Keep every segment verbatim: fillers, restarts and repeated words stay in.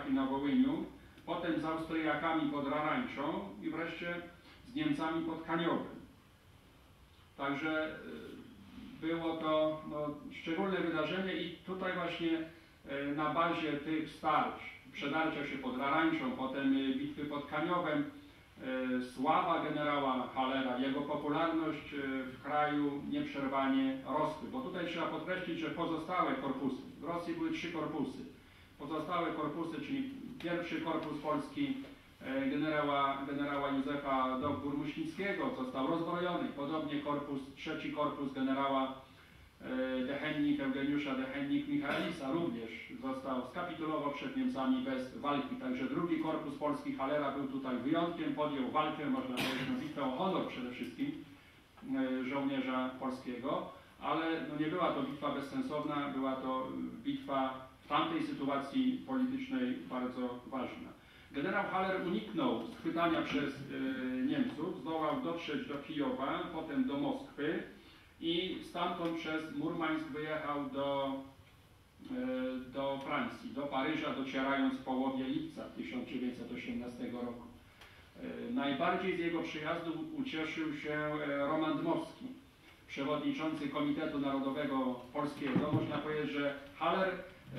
Czechach i na Wołyniu, potem z Austriakami pod Rarańczą i wreszcie z Niemcami pod Kaniowem. Także było to no, szczególne wydarzenie i tutaj właśnie na bazie tych starć, przedarcia się pod Rarańczą, potem bitwy pod Kaniowem, sława generała Hallera, jego popularność w kraju nieprzerwanie rosły. Bo tutaj trzeba podkreślić, że pozostałe korpusy, w Rosji były trzy korpusy, pozostałe korpusy, czyli pierwszy korpus polski generała, generała Józefa Dowbor-Muśnickiego został rozbrojony, podobnie korpus, trzeci korpus generała Dechennik, Eugeniusza Dechennik-Michaelisa również został, skapitulował przed Niemcami bez walki. Także drugi korpus polski Hallera był tutaj wyjątkiem, podjął walkę, można powiedzieć, no, bitwę o honor przede wszystkim żołnierza polskiego, ale no, nie była to bitwa bezsensowna, była to bitwa w tamtej sytuacji politycznej bardzo ważna. Generał Haller uniknął schwytania przez y, Niemców, zdołał dotrzeć do Kijowa, potem do Moskwy i stamtąd przez Murmańsk wyjechał do, y, do Francji, do Paryża, docierając w połowie lipca tysiąc dziewięćset osiemnastego roku. Y, najbardziej z jego przyjazdu ucieszył się Roman Dmowski, przewodniczący Komitetu Narodowego Polskiego. Można powiedzieć, że Haller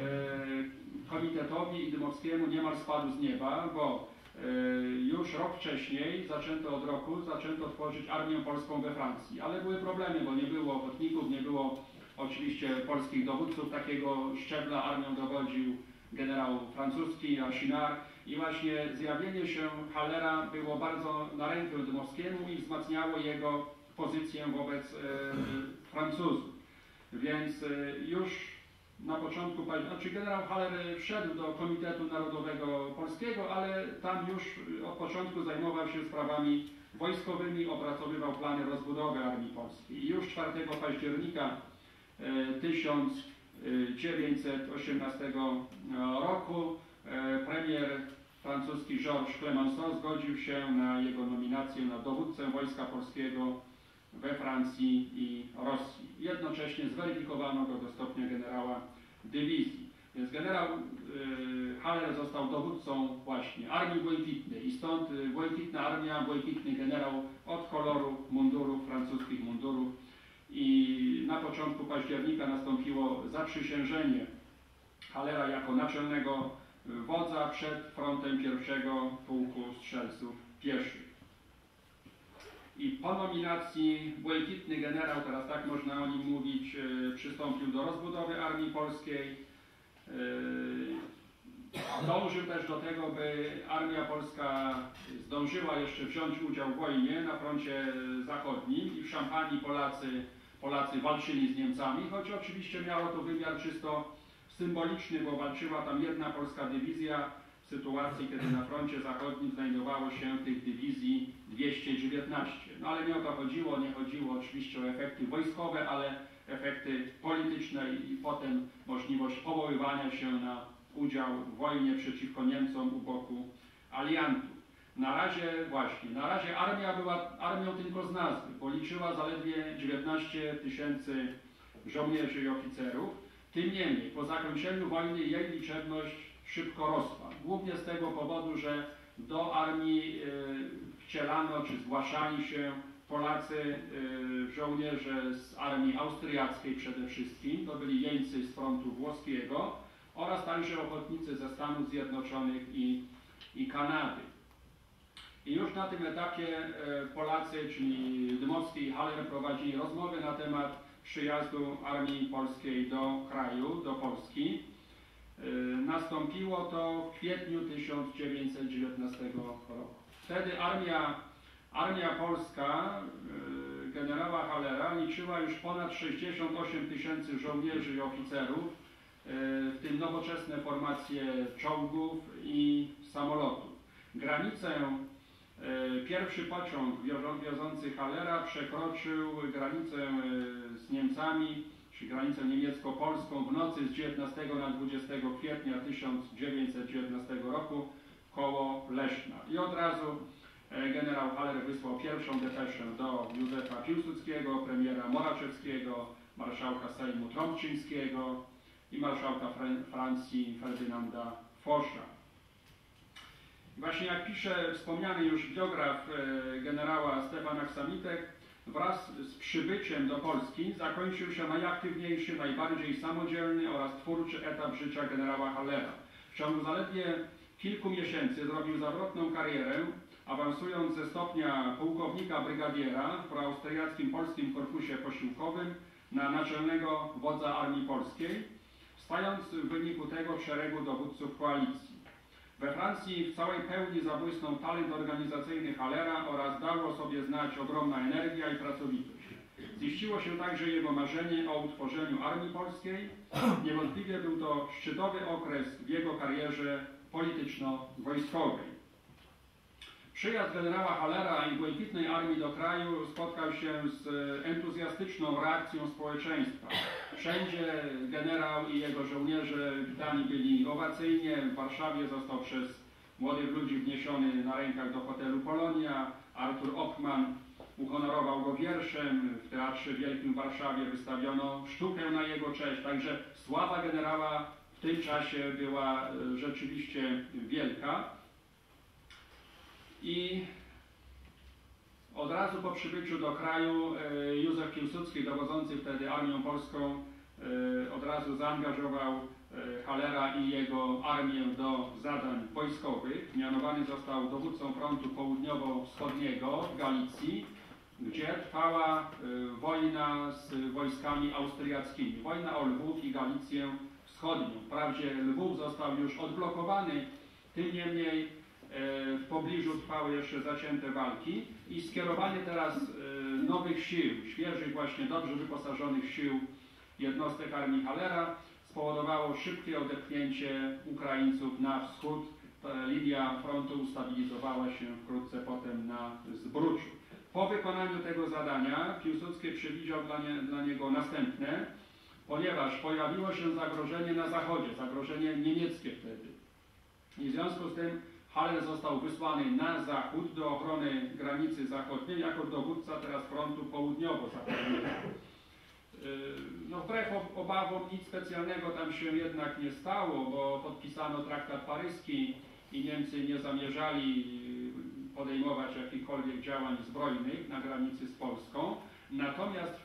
komitetowi i Dmowskiemu niemal spadł z nieba, bo już rok wcześniej, zaczęto od roku, zaczęto tworzyć armię polską we Francji, ale były problemy, bo nie było ochotników, nie było oczywiście polskich dowódców, takiego szczebla armią dowodził generał francuski, Rachinard i właśnie zjawienie się Hallera było bardzo na rękę Dmowskiemu i wzmacniało jego pozycję wobec Francuzów. Więc już na początku października, znaczy generał Haller wszedł do Komitetu Narodowego Polskiego, ale tam już od początku zajmował się sprawami wojskowymi, opracowywał plany rozbudowy armii polskiej. I już czwartego października tysiąc dziewięćset osiemnastego roku premier francuski Georges Clemenceau zgodził się na jego nominację na dowódcę Wojska Polskiego we Francji i Rosji. Jednocześnie zweryfikowano go do stopnia generała dywizji. Więc generał y, Haller został dowódcą właśnie Armii Błękitnej i stąd y, błękitna armia, błękitny generał od koloru mundurów, francuskich mundurów. I na początku października nastąpiło zaprzysiężenie Hallera jako naczelnego wodza przed frontem pierwszego pułku strzelców pieszych. I po nominacji błękitny generał, teraz tak można o nim mówić, przystąpił do rozbudowy armii polskiej. Dążył też do tego, by armia polska zdążyła jeszcze wziąć udział w wojnie na froncie zachodnim i w Szampanii Polacy, Polacy walczyli z Niemcami, choć oczywiście miało to wymiar czysto symboliczny, bo walczyła tam jedna polska dywizja w sytuacji, kiedy na froncie zachodnim znajdowało się tych dywizji dwieście dziewiętnaście. No ale nie o to chodziło, nie chodziło oczywiście o efekty wojskowe, ale efekty polityczne i potem możliwość powoływania się na udział w wojnie przeciwko Niemcom u boku aliantów. Na razie właśnie, na razie armia była armią tylko z nazwy, bo liczyła zaledwie dziewiętnaście tysięcy żołnierzy i oficerów. Tym niemniej, po zakończeniu wojny jej liczebność szybko rosła. Głównie z tego powodu, że do armii y, wcielano czy zgłaszali się Polacy, y, żołnierze z armii austriackiej przede wszystkim, to byli jeńcy z frontu włoskiego oraz także ochotnicy ze Stanów Zjednoczonych i, i Kanady. I już na tym etapie y, Polacy, czyli Dmowski i Haller prowadzili rozmowy na temat przyjazdu armii polskiej do kraju, do Polski. Nastąpiło to w kwietniu tysiąc dziewięćset dziewiętnastego roku. Wtedy armia, armia polska generała Hallera liczyła już ponad sześćdziesiąt osiem tysięcy żołnierzy i oficerów, w tym nowoczesne formacje czołgów i samolotów. Granicę, pierwszy pociąg wiozący Hallera przekroczył granicę z Niemcami, czy granicę niemiecko-polską w nocy z dziewiętnastego na dwudziestego kwietnia tysiąc dziewięćset dziewiętnastego roku koło Leszna. I od razu generał Haller wysłał pierwszą depeszę do Józefa Piłsudskiego, premiera Moraczewskiego, marszałka Sejmu Trąbczyńskiego i marszałka Francji Ferdynanda Fosza. Właśnie jak pisze wspomniany już biograf generała Stefan Aksamitek, wraz z przybyciem do Polski zakończył się najaktywniejszy, najbardziej samodzielny oraz twórczy etap życia generała Hallera. W ciągu zaledwie kilku miesięcy zrobił zawrotną karierę, awansując ze stopnia pułkownika brygadiera w proaustriackim Polskim Korpusie Posiłkowym na naczelnego wodza Armii Polskiej, stając w wyniku tego w szeregu dowódców koalicji. We Francji w całej pełni zabłysnął talent organizacyjny Hallera oraz dał o sobie znać ogromna energia i pracowitość. Ziściło się także jego marzenie o utworzeniu Armii Polskiej. Niewątpliwie był to szczytowy okres w jego karierze polityczno-wojskowej. Przyjazd generała Hallera i Błękitnej Armii do kraju spotkał się z entuzjastyczną reakcją społeczeństwa. Wszędzie generał i jego żołnierze witani byli owacyjnie. W Warszawie został przez młodych ludzi wniesiony na rękach do hotelu Polonia. Artur Oppmann uhonorował go wierszem. W Teatrze Wielkim w Warszawie wystawiono sztukę na jego cześć. Także sława generała w tym czasie była rzeczywiście wielka. I od razu po przybyciu do kraju Józef Piłsudski, dowodzący wtedy Armią Polską, od razu zaangażował Hallera i jego armię do zadań wojskowych. Mianowany został dowódcą frontu południowo-wschodniego w Galicji, gdzie trwała wojna z wojskami austriackimi. Wojna o Lwów i Galicję Wschodnią. Wprawdzie Lwów został już odblokowany, tym niemniej w pobliżu trwały jeszcze zacięte walki i skierowanie teraz nowych sił, świeżych właśnie, dobrze wyposażonych sił jednostek armii Hallera spowodowało szybkie odepchnięcie Ukraińców na wschód. Linia frontu ustabilizowała się wkrótce potem na Zbruczu. Po wykonaniu tego zadania Piłsudski przewidział dla, nie, dla niego następne, ponieważ pojawiło się zagrożenie na zachodzie, zagrożenie niemieckie wtedy. I w związku z tym Haller został wysłany na zachód do ochrony granicy zachodniej jako dowódca teraz frontu południowo-zachodniego. No wbrew obawom nic specjalnego tam się jednak nie stało, bo podpisano traktat paryski i Niemcy nie zamierzali podejmować jakichkolwiek działań zbrojnych na granicy z Polską. Natomiast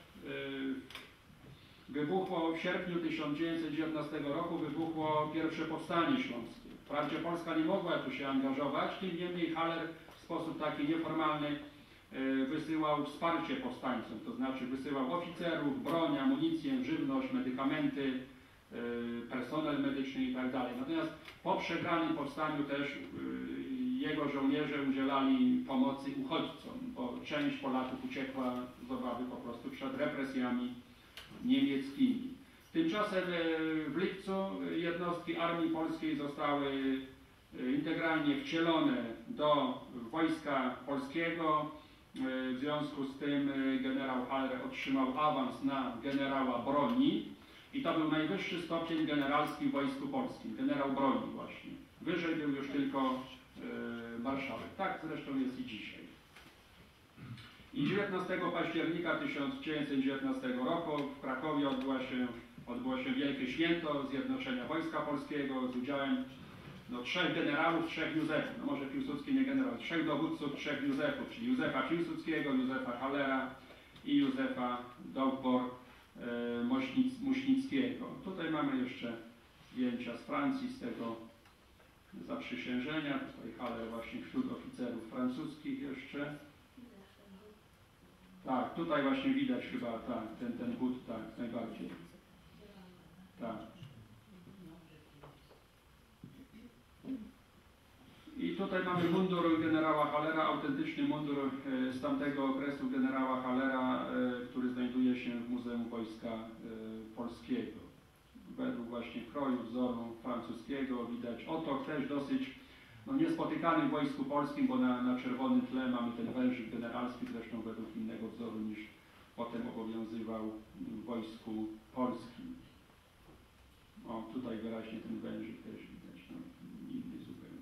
wybuchło w sierpniu tysiąc dziewięćset dziewiętnastego roku wybuchło pierwsze powstanie śląskie. Wprawdzie Polska nie mogła tu się angażować, tym niemniej Haller w sposób taki nieformalny wysyłał wsparcie powstańcom, to znaczy wysyłał oficerów, broń, amunicję, żywność, medykamenty, personel medyczny itd. Natomiast po przegranym powstaniu też jego żołnierze udzielali pomocy uchodźcom, bo część Polaków uciekła z obawy po prostu przed represjami niemieckimi. Tymczasem w lipcu jednostki Armii Polskiej zostały integralnie wcielone do Wojska Polskiego. W związku z tym generał Haller otrzymał awans na generała broni i to był najwyższy stopień generalski w Wojsku Polskim, generał broni właśnie. Wyżej był już tylko marszałek. Tak zresztą jest i dzisiaj. I dziewiętnastego października tysiąc dziewięćset dziewiętnastego roku w Krakowie odbyła się, odbyło się wielkie święto zjednoczenia Wojska Polskiego z udziałem no, trzech generałów, trzech Józefów. No może Piłsudski nie generał, trzech dowódców, trzech Józefów, czyli Józefa Piłsudskiego, Józefa Hallera i Józefa Dowbor-Muśnickiego. Tutaj mamy jeszcze zdjęcia z Francji, z tego zaprzysiężenia. Tutaj Haller właśnie wśród oficerów francuskich jeszcze. Tak, tutaj właśnie widać chyba tak, ten, ten but, tak, najbardziej. Tak. I tutaj mamy mundur generała Hallera, autentyczny mundur z tamtego okresu generała Hallera, który znajduje się w Muzeum Wojska Polskiego. Według właśnie kroju, wzoru francuskiego widać otok też dosyć no, niespotykany w Wojsku Polskim, bo na, na czerwonym tle mamy ten wężyk generalski, zresztą według innego wzoru niż potem obowiązywał w Wojsku Polskim. O, tutaj wyraźnie ten wężyk też widać, no, inny zupełnie.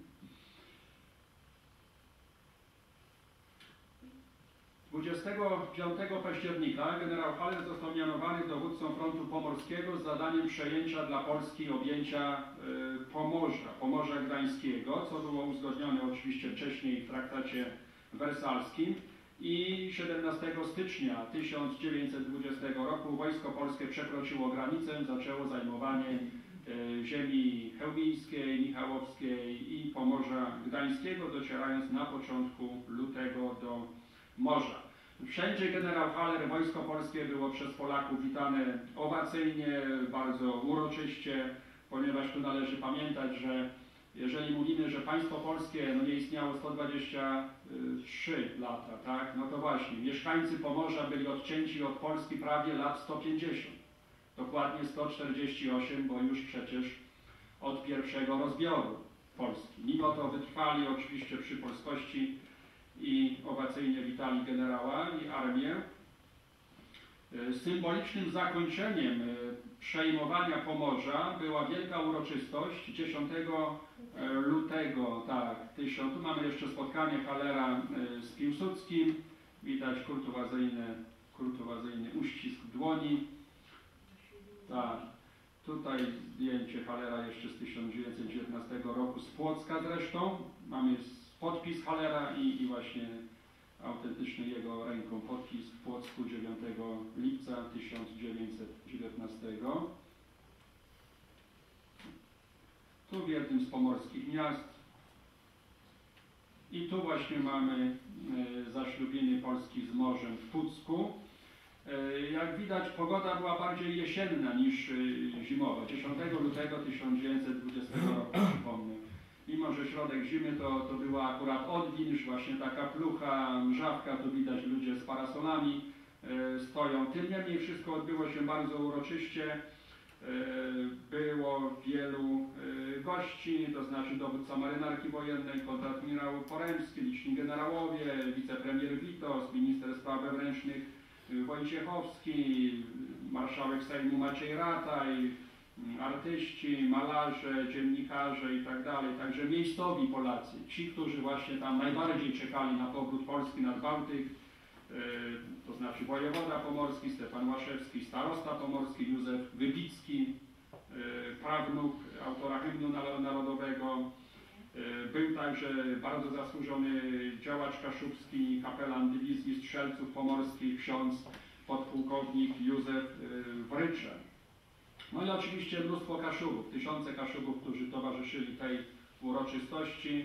dwudziestego piątego października generał Haller został mianowany dowódcą frontu pomorskiego z zadaniem przejęcia dla Polski objęcia y, Pomorza, Pomorza Gdańskiego. gdańskiego, co było uzgodnione oczywiście wcześniej w traktacie wersalskim. I siedemnastego stycznia tysiąc dziewięćset dwudziestego roku wojsko polskie przekroczyło granicę, zaczęło zajmowanie e, ziemi chełmińskiej, michałowskiej i Pomorza Gdańskiego, docierając na początku lutego do morza. Wszędzie generał Haller, wojsko polskie było przez Polaków witane owacyjnie, bardzo uroczyście, ponieważ tu należy pamiętać, że jeżeli mówimy, że państwo polskie no nie istniało sto dwadzieścia trzy lata, tak, no to właśnie, mieszkańcy Pomorza byli odcięci od Polski prawie lat sto pięćdziesiąt, dokładnie sto czterdzieści osiem, bo już przecież od pierwszego rozbioru Polski. Mimo to wytrwali oczywiście przy polskości i owacyjnie witali generała i armię. Symbolicznym zakończeniem przejmowania Pomorza była wielka uroczystość dziesiątego lutego, tak, tysiąc, tu mamy jeszcze spotkanie Hallera z Piłsudskim, widać kurtuazyjny, kurtuazyjny uścisk dłoni, tak, tutaj zdjęcie Hallera jeszcze z tysiąc dziewięćset dziewiętnastego roku, z Płocka zresztą, mamy podpis Hallera i, i właśnie autentyczny jego ręką podpis w Płocku dziewiątego lipca tysiąc dziewięćset dziewiętnastego. Tu w jednym z pomorskich miast. I tu właśnie mamy e, zaślubiny Polski z morzem w Pucku. E, jak widać, pogoda była bardziej jesienna niż e, zimowa. dziesiątego lutego tysiąc dziewięćset dwudziestego roku, przypomnę. Mimo że środek zimy to, to była akurat odwilż, właśnie taka plucha, mrzawka, tu widać ludzie z parasolami e, stoją. Tym niemniej wszystko odbyło się bardzo uroczyście. E, było wielu e, gości, to znaczy dowódca marynarki wojennej, kontradmirał Poremski, liczni generałowie, wicepremier Witos, minister spraw wewnętrznych Wojciechowski, marszałek Sejmu Maciej Rataj, artyści, malarze, dziennikarze i tak dalej, także miejscowi Polacy, ci, którzy właśnie tam najbardziej czekali na powrót Polski nad Bałtyk, yy, to znaczy wojewoda pomorski, Stefan Łaszewski, starosta pomorski, Józef Wybicki, yy, prawnuk autora hymnu narodowego, yy, był także bardzo zasłużony działacz kaszubski, kapelan dywizji strzelców pomorskich, ksiądz podpułkownik Józef yy, Wryczel. No i oczywiście mnóstwo Kaszubów, tysiące Kaszubów, którzy towarzyszyli tej uroczystości.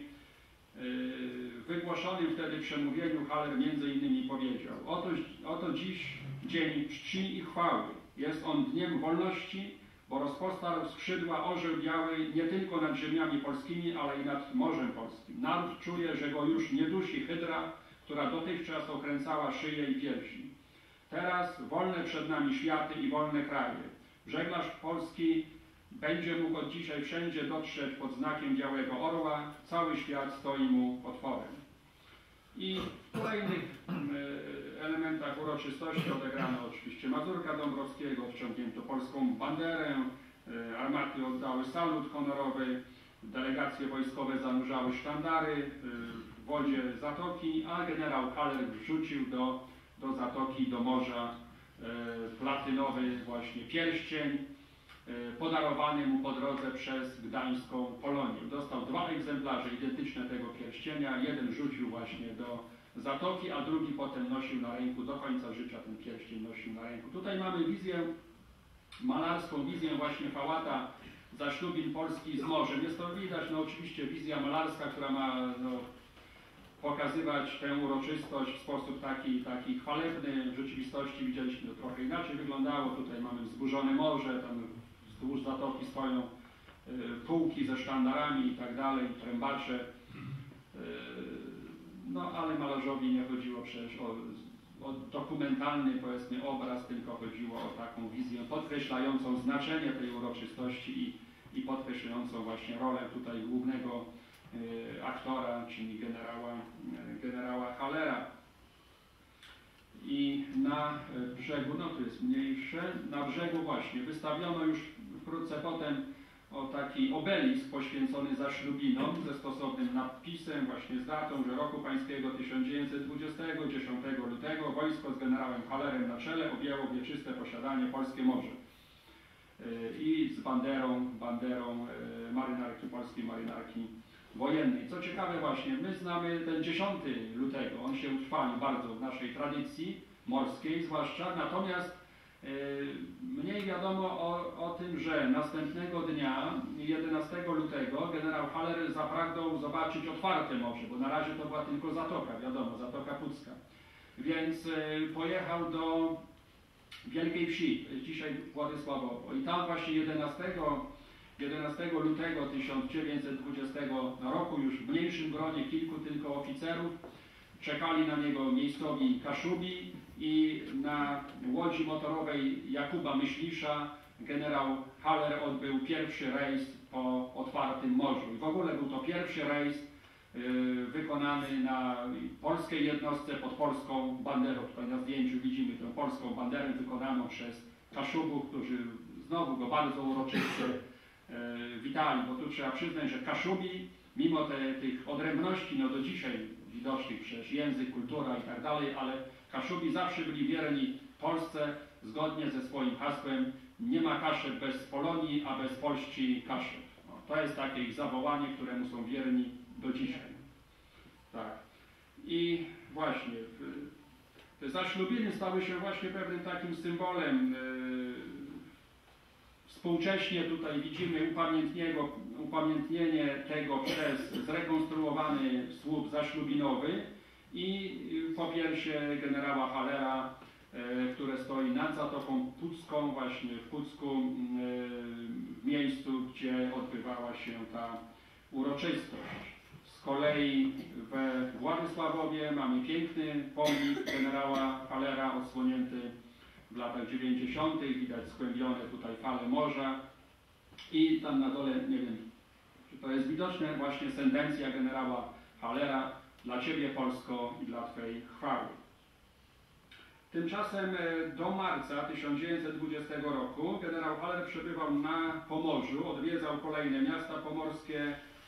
W wygłoszonym wtedy przemówieniu Haller między innymi powiedział: oto, oto dziś dzień czci i chwały. Jest on dniem wolności, bo rozpostarł skrzydła orzeł biały nie tylko nad ziemiami polskimi, ale i nad Morzem Polskim. Naród czuje, że go już nie dusi hydra, która dotychczas okręcała szyję i piersi. Teraz wolne przed nami światy i wolne kraje. Żeglarz polski będzie mógł od dzisiaj wszędzie dotrzeć pod znakiem Białego Orła. Cały świat stoi mu otworem. I w kolejnych elementach uroczystości odegrano oczywiście Mazurka Dąbrowskiego, wciągnięto polską banderę, armaty oddały salut honorowy, delegacje wojskowe zanurzały sztandary w wodzie zatoki, a generał Haller wrzucił do, do zatoki, do morza platynowy właśnie pierścień podarowany mu po drodze przez gdańską Polonię. Dostał dwa egzemplarze identyczne tego pierścienia. Jeden rzucił właśnie do zatoki, a drugi potem nosił na ręku, do końca życia ten pierścień nosił na ręku. Tutaj mamy wizję malarską, wizję właśnie Fałata zaślubin Polski z morzem. Jest to widać, no oczywiście wizja malarska, która ma no, pokazywać tę uroczystość w sposób taki, taki chwalebny. W rzeczywistości widzieliśmy, to trochę inaczej wyglądało. Tutaj mamy wzburzone morze, tam wzdłuż zatoki stoją y, pułki ze sztandarami i tak dalej, trębacze. Y, no ale malarzowi nie chodziło przecież o, o dokumentalny, powiedzmy, obraz, tylko chodziło o taką wizję podkreślającą znaczenie tej uroczystości i, i podkreślającą właśnie rolę tutaj głównego y, aktora, czyli generała, y, generała Hallera. I na brzegu, no tu jest mniejsze, na brzegu właśnie wystawiono już wkrótce potem o taki obelisk poświęcony zaślubinom ze stosownym napisem, właśnie z datą, że roku pańskiego tysiąc dziewięćset dwudziestego, dziesiątego lutego wojsko z generałem Hallerem na czele objęło wieczyste posiadanie polskie morze. I z banderą, banderą marynarki, polskiej marynarki wojennej. Co ciekawe właśnie, my znamy ten dziesiątego lutego, on się utrwalił bardzo w naszej tradycji morskiej zwłaszcza, natomiast mniej wiadomo o, o tym, że następnego dnia, jedenastego lutego, generał Haller zapragnął zobaczyć otwarte morze, bo na razie to była tylko zatoka, wiadomo, Zatoka Pucka. Więc pojechał do Wielkiej Wsi, dzisiaj Władysławowo, i tam właśnie jedenastego lutego tysiąc dziewięćset dwudziestego roku już w mniejszym gronie kilku tylko oficerów czekali na niego miejscowi Kaszubi i na łodzi motorowej Jakuba Myślisza generał Haller odbył pierwszy rejs po otwartym morzu. I w ogóle był to pierwszy rejs yy, wykonany na polskiej jednostce pod polską banderą. Tutaj na zdjęciu widzimy tę polską banderę wykonaną przez Kaszubów, którzy znowu go bardzo uroczyście yy, witali, bo tu trzeba przyznać, że Kaszubi, mimo te, tych odrębności, no do dzisiaj widocznych przez język, kultura i tak dalej, ale Kaszubi zawsze byli wierni Polsce zgodnie ze swoim hasłem: nie ma Kaszeb bez Polonii, a bez Polści Kaszeb. No, to jest takie ich zawołanie, któremu są wierni do dzisiaj. Tak. I właśnie te zaślubiny stały się właśnie pewnym takim symbolem. Współcześnie tutaj widzimy upamiętnienie tego przez zrekonstruowany słup zaślubinowy i popiersie generała Hallera, które stoi nad Zatoką Pucką, właśnie w Pucku, w miejscu, gdzie odbywała się ta uroczystość. Z kolei we Władysławowie mamy piękny pomnik generała Hallera, odsłonięty w latach dziewięćdziesiątych. Widać skłębione tutaj fale morza i tam na dole, nie wiem, czy to jest widoczne, właśnie sentencja generała Hallera: dla Ciebie, Polsko, i dla Twej chwały. Tymczasem do marca tysiąc dziewięćset dwudziestego roku generał Haller przebywał na Pomorzu, odwiedzał kolejne miasta pomorskie,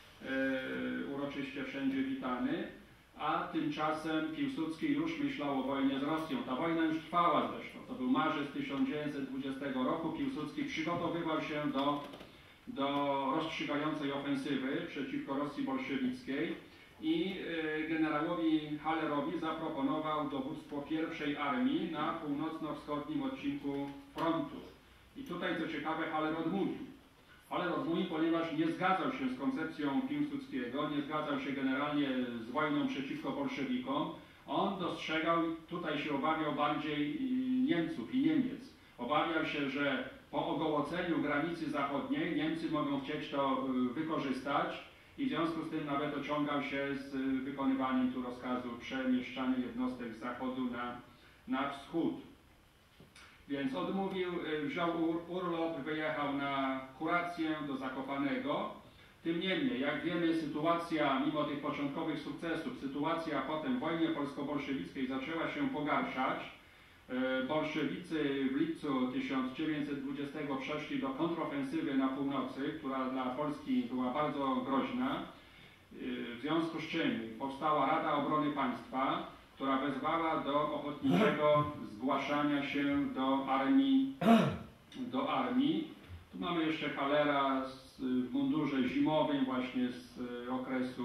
e, uroczyście wszędzie witany, a tymczasem Piłsudski już myślał o wojnie z Rosją. Ta wojna już trwała zresztą. To był marzec tysiąc dziewięćset dwudziestego roku. Piłsudski przygotowywał się do, do rozstrzygającej ofensywy przeciwko Rosji bolszewickiej i generałowi Hallerowi zaproponował dowództwo pierwszej armii na północno-wschodnim odcinku frontu. I tutaj, co ciekawe, Haller odmówił. Haller odmówił, ponieważ nie zgadzał się z koncepcją Piłsudskiego, nie zgadzał się generalnie z wojną przeciwko bolszewikom. On dostrzegał, tutaj się obawiał bardziej Niemców i Niemiec. Obawiał się, że po ogołoceniu granicy zachodniej Niemcy mogą chcieć to wykorzystać i w związku z tym nawet ociągał się z wykonywaniem tu rozkazu przemieszczania jednostek z zachodu na, na wschód. Więc odmówił, wziął urlop, wyjechał na kurację do Zakopanego. Tym niemniej, jak wiemy, sytuacja, mimo tych początkowych sukcesów, sytuacja potem w wojnie polsko-bolszewickiej zaczęła się pogarszać. Bolszewicy w lipcu tysiąc dziewięćset dwudziestego przeszli do kontrofensywy na północy, która dla Polski była bardzo groźna. W związku z czym powstała Rada Obrony Państwa, która wezwała do ochotniczego zgłaszania się do armii. Do armii. Tu mamy jeszcze Hallera w mundurze zimowym, właśnie z okresu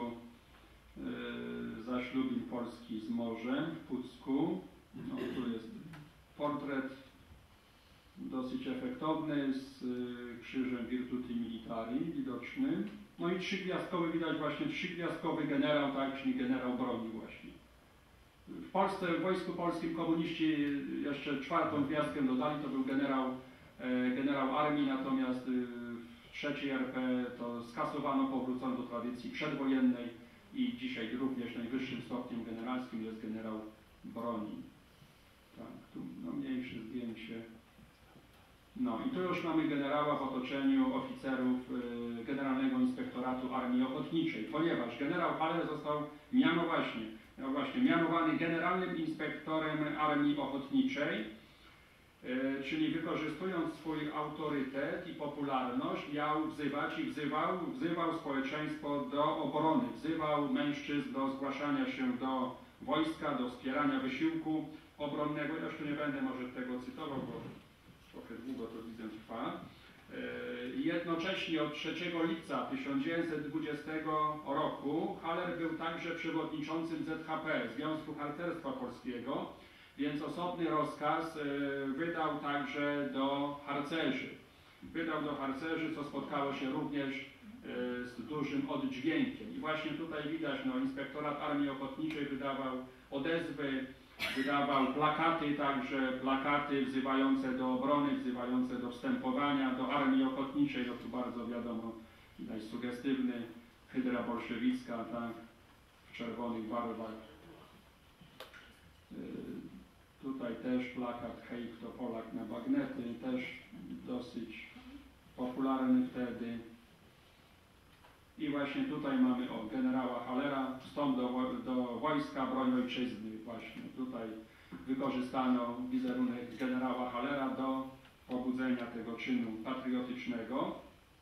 zaślubin Polski z morzem w Pucku. No, tu jest portret dosyć efektowny z krzyżem Virtuti Militari widoczny. No i trzygwiazdkowy, widać właśnie trzygwiazdkowy generał, tak, czyli generał broni właśnie. W Polsce, w Wojsku Polskim komuniści jeszcze czwartą gwiazdkę dodali, to był generał, generał armii, natomiast w trzeciej R P to skasowano, powrócono do tradycji przedwojennej i dzisiaj również najwyższym stopniem generalskim jest generał broni. Tak, tu no, mniejsze zdjęcie. No i tu już mamy generała w otoczeniu oficerów y, Generalnego Inspektoratu Armii Ochotniczej, ponieważ generał Haller został miano właśnie, no właśnie, mianowany generalnym inspektorem Armii Ochotniczej, y, czyli wykorzystując swój autorytet i popularność, miał wzywać i wzywał, wzywał społeczeństwo do obrony, wzywał mężczyzn do zgłaszania się do wojska, do wspierania wysiłku obronnego. Ja jeszcze nie będę może tego cytował, bo trochę długo to widzę trwa. Jednocześnie od trzeciego lipca tysiąc dziewięćset dwudziestego roku Haller był także przewodniczącym Z H P, Związku Harcerstwa Polskiego, więc osobny rozkaz wydał także do harcerzy. Wydał do harcerzy, co spotkało się również z dużym oddźwiękiem. I właśnie tutaj widać, no, Inspektorat Armii Ochotniczej wydawał odezwy, wydawał plakaty, także plakaty wzywające do obrony, wzywające do wstępowania do Armii Ochotniczej. No tu bardzo wiadomo, widać sugestywny, hydra bolszewicka, tak, w czerwonych barwach. Yy, tutaj też plakat Hej, kto Polak na bagnety, też dosyć popularny wtedy. I właśnie tutaj mamy o generała Hallera, wstąp do, do wojska, broń ojczyzny. Właśnie tutaj wykorzystano wizerunek generała Hallera do pobudzenia tego czynu patriotycznego.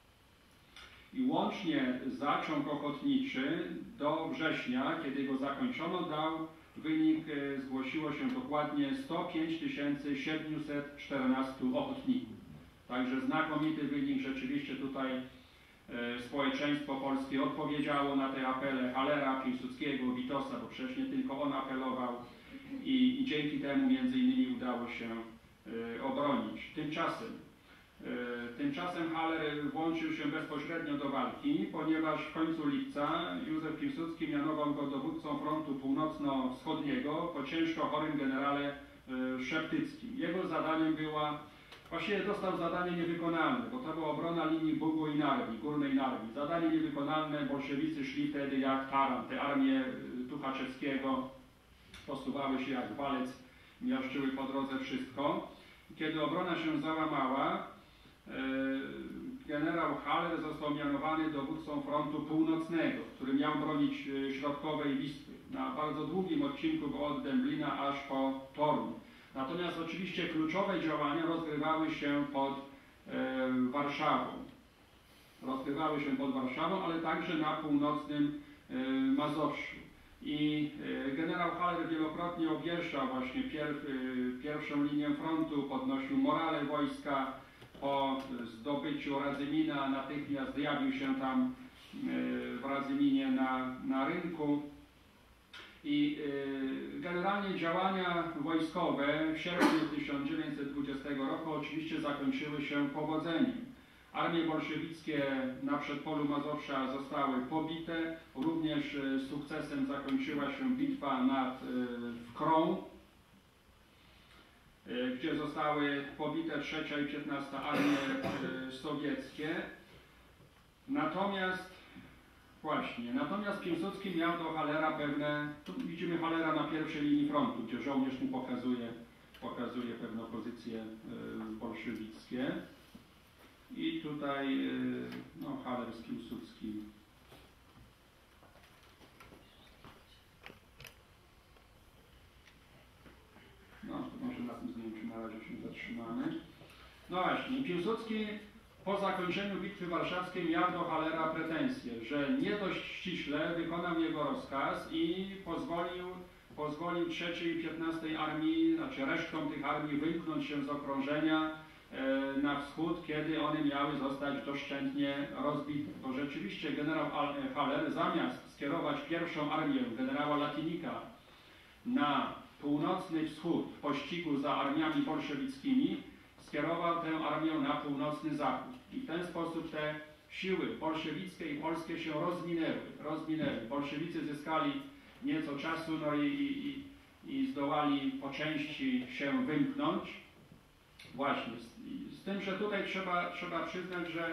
I łącznie zaczął ochotniczy do września, kiedy go zakończono, dał wynik, zgłosiło się dokładnie sto pięć tysięcy siedemset czternastu ochotników. Także znakomity wynik, rzeczywiście tutaj społeczeństwo polskie odpowiedziało na te apele Hallera, Piłsudskiego, Witosa, bo przecież nie tylko on apelował i, i dzięki temu między innymi udało się y, obronić. Tymczasem, y, tymczasem Haller włączył się bezpośrednio do walki, ponieważ w końcu lipca Józef Piłsudski mianował go dowódcą frontu północno-wschodniego po ciężko chorym generale y, Szeptyckim. Jego zadaniem była Właściwie dostał zadanie niewykonalne, bo to była obrona linii Bugu i Narwi, Górnej Narwi. Zadanie niewykonalne, bolszewicy szli wtedy jak taran. Te armie Tuchaczewskiego posuwały się jak walec, miażdżyły po drodze wszystko. Kiedy obrona się załamała, generał Haller został mianowany dowódcą frontu północnego, który miał bronić środkowej Wisły. Na bardzo długim odcinku od Dęblina aż po Toruń. Natomiast oczywiście kluczowe działania rozgrywały się pod e, Warszawą. Rozgrywały się pod Warszawą, ale także na północnym e, Mazowszu. I e, generał Haller wielokrotnie objeżdżał właśnie pier, e, pierwszą linię frontu, podnosił morale wojska. Po zdobyciu Radzymina natychmiast zjawił się tam e, w Radzyminie na, na rynku. I y, generalnie działania wojskowe w sierpniu tysiąc dziewięćset dwudziestego roku oczywiście zakończyły się powodzeniem. Armie bolszewickie na przedpolu Mazowsza zostały pobite. Również y, sukcesem zakończyła się bitwa nad y, Wkrą, y, gdzie zostały pobite trzecia i piętnasta armie y, sowieckie. Natomiast Właśnie. Natomiast Piłsudski miał do Hallera pewne, tu widzimy Hallera na pierwszej linii frontu, gdzie żołnierz mu pokazuje, pokazuje pewne pozycje y, bolszewickie. I tutaj y, no, Haller z Piłsudskim. No, to może na tym zdjęciu na razie się zatrzymamy. No właśnie, Piłsudski po zakończeniu Bitwy Warszawskiej miał do Hallera pretensje, że nie dość ściśle wykonał jego rozkaz i pozwolił, pozwolił trzeciej i piętnastej armii, znaczy resztkom tych armii wymknąć się z okrążenia e, na wschód, kiedy one miały zostać doszczętnie rozbite. Bo rzeczywiście generał Haller zamiast skierować pierwszą armię generała Latinika na północny wschód w pościgu za armiami bolszewickimi, skierował tę armię na północny zachód. I w ten sposób te siły bolszewickie i polskie się rozminęły. rozminęły. Bolszewicy zyskali nieco czasu, no i, i, i zdołali po części się wymknąć. Właśnie. Z, z tym, że tutaj trzeba, trzeba przyznać, że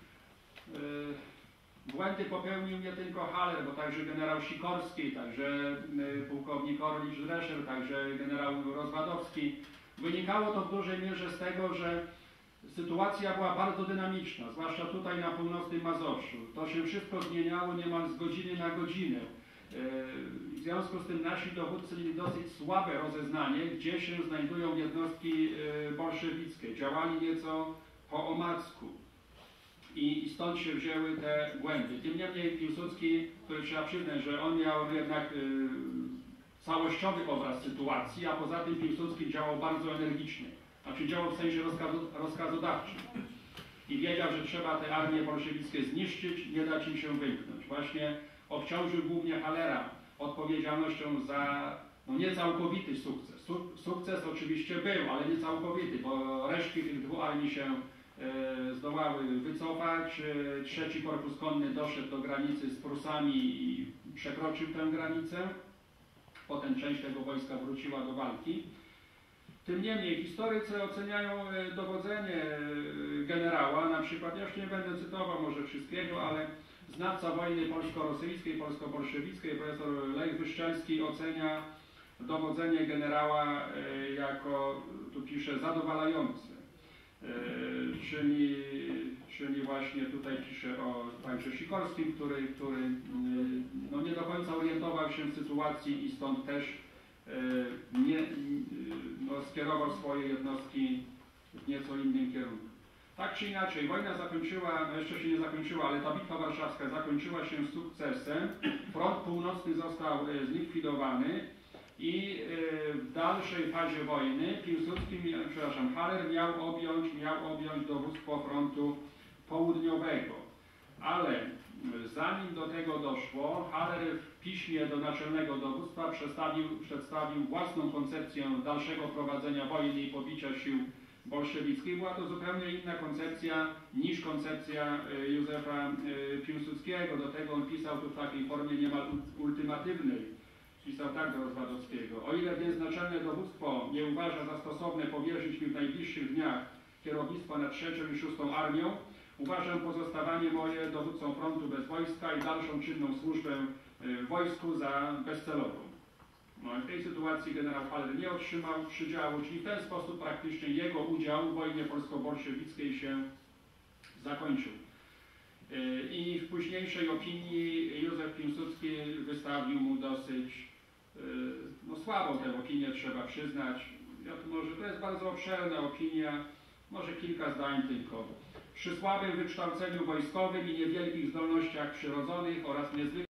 yy, błędy popełnił nie tylko Haller, bo także generał Sikorski, także yy, pułkownik Orlicz-Drescher, także generał Rozwadowski. Wynikało to w dużej mierze z tego, że sytuacja była bardzo dynamiczna, zwłaszcza tutaj na północnym Mazowszu. To się wszystko zmieniało niemal z godziny na godzinę. W związku z tym nasi dowódcy mieli dosyć słabe rozeznanie, gdzie się znajdują jednostki bolszewickie. Działali nieco po omacku. I, I stąd się wzięły te błędy. Tym niemniej Piłsudski, który trzeba przyznać, że on miał jednak całościowy obraz sytuacji, a poza tym Piłsudski działał bardzo energicznie, znaczy działał w sensie rozkazu, rozkazodawczym. i wiedział, że trzeba te armie bolszewickie zniszczyć, nie dać im się wymknąć. Właśnie obciążył głównie Hallera odpowiedzialnością za no, niecałkowity sukces. Su sukces oczywiście był, ale nie całkowity, bo resztki tych dwóch armii się e, zdołały wycofać. E, trzeci Korpus Konny doszedł do granicy z Prusami i przekroczył tę granicę. Potem część tego wojska wróciła do walki. Tym niemniej historycy oceniają dowodzenie generała, na przykład, ja już nie będę cytował może wszystkiego, ale znawca wojny polsko-rosyjskiej, polsko-bolszewickiej, profesor Lech Wyszczelski ocenia dowodzenie generała jako, tu pisze, zadowalające. Czyli, czyli właśnie tutaj pisze o Państwie Sikorskim, który, który no nie do końca orientował się w sytuacji i stąd też nie, no, skierował swoje jednostki w nieco innym kierunku. Tak czy inaczej, wojna zakończyła, no jeszcze się nie zakończyła, ale ta bitwa warszawska zakończyła się sukcesem. Front północny został zlikwidowany i w dalszej fazie wojny Piłsudski, przepraszam, Haller miał objąć, miał objąć dowództwo frontu południowego. Ale zanim do tego doszło, Haller w piśmie do naczelnego dowództwa przedstawił, przedstawił własną koncepcję dalszego prowadzenia wojny i pobicia sił bolszewickich. Była to zupełnie inna koncepcja niż koncepcja Józefa Piłsudskiego. Do tego on pisał tu w takiej formie niemal ultimatywnej. Pisał tak do Rozwadowskiego. O ile więc naczelne dowództwo nie uważa za stosowne powierzyć mi w najbliższych dniach kierownictwa nad trzecią i szóstą armią, uważam pozostawanie moje dowódcą frontu bez wojska i dalszą czynną służbę w wojsku za bezcelową. No i w tej sytuacji generał Haller nie otrzymał przydziału, czyli w ten sposób praktycznie jego udział w wojnie polsko-bolszewickiej się zakończył. I w późniejszej opinii Józef Piłsudski wystawił mu dosyć no, słabą tę opinię, trzeba przyznać. Ja to, może, to jest bardzo obszerna opinia, może kilka zdań tylko. Przy słabym wykształceniu wojskowym i niewielkich zdolnościach przyrodzonych oraz niezwykłym